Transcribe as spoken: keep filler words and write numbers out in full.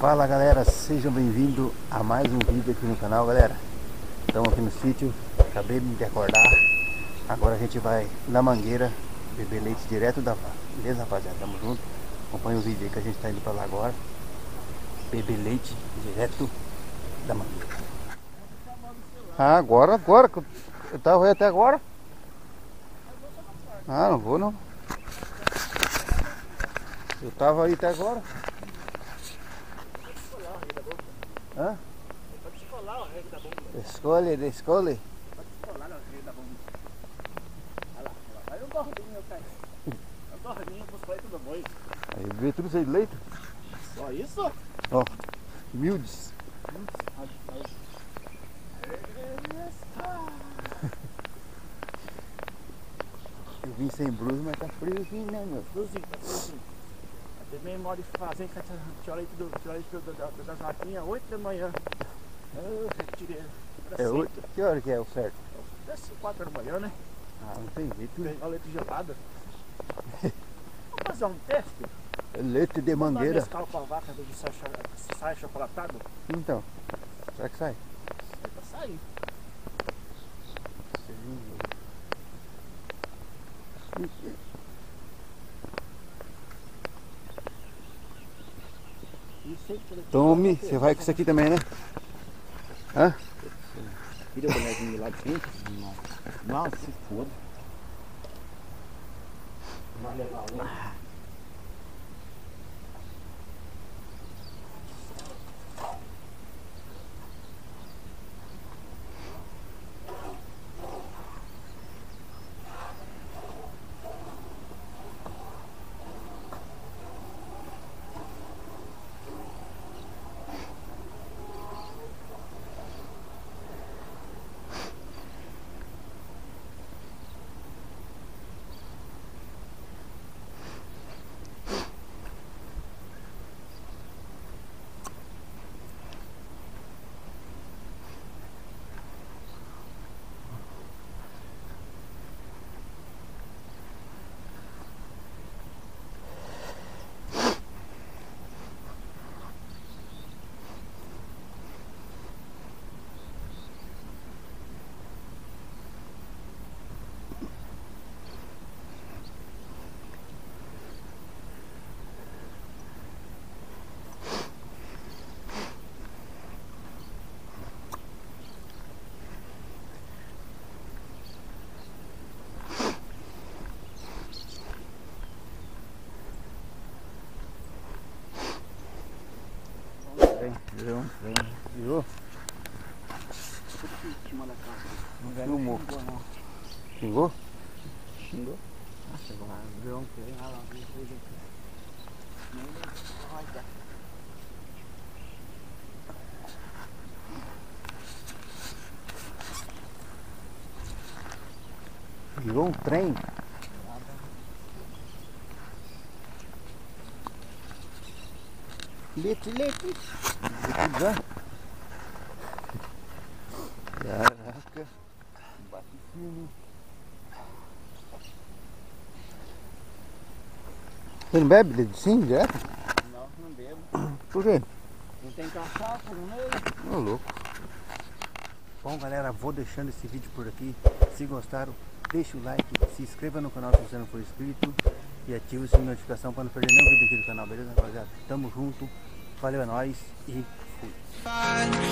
Fala galera, sejam bem-vindos a mais um vídeo aqui no canal, galera. Estamos aqui no sítio, acabei de acordar. Agora a gente vai na mangueira beber leite direto da vaca. Beleza, rapaziada? Tamo junto. Acompanha o vídeo aí que a gente tá indo pra lá agora. Beber leite direto da mangueira. Ah, agora, agora. Eu tava aí até agora. Ah, não vou não. Eu tava aí até agora. Hã? Pode escolar o rego da bomba. Escolhe, escolhe. Pode escolar o rego da bomba. Olha lá, olha lá. Olha o gordinho, meu cara. O gordinho com os peitos do boi. Aí vê tudo isso aí de leite. Só isso? Ó, humildes. Eu vim sem blusa, mas tá friozinho, né, meu? Friozinho, tá friozinho. Até mesmo modo de fazer, que tinha leite do, tinha leite do, do, do, das vaquinhas, oito da manhã. Eu tirei. É oito? Que hora que é o certo? É quatro da manhã, né? Ah, não tem jeito. Pegar o leite gelado. Vamos fazer um teste? É leite de Vamos dar mangueira. Nescau pra vaca do que sai, sai chocolatado? Então, será que sai? É pra sair. Tome, você vai com isso aqui também, né? Hã? Tira o bonequinho lá de cima? Não. Não, se foda. Vai levar lá. Virou, virou. Filmou. Xingou? Xingou? Nossa, agora virou um trem, olha lá, virou coisa aqui. Nem vai dar. Virou um trem. Leite, leite. Leite já. Caraca. Bate firme. Você não bebe leite sim, direto? Não, não bebo. Por quê? Não tem cachaça no meio. Ô louco. Bom galera, vou deixando esse vídeo por aqui. Se gostaram, deixa o like, se inscreva no canal se você não for inscrito e ative o sininho de notificação para não perder nenhum vídeo aqui do canal, beleza rapaziada? Tamo junto, valeu, é nóis e fui.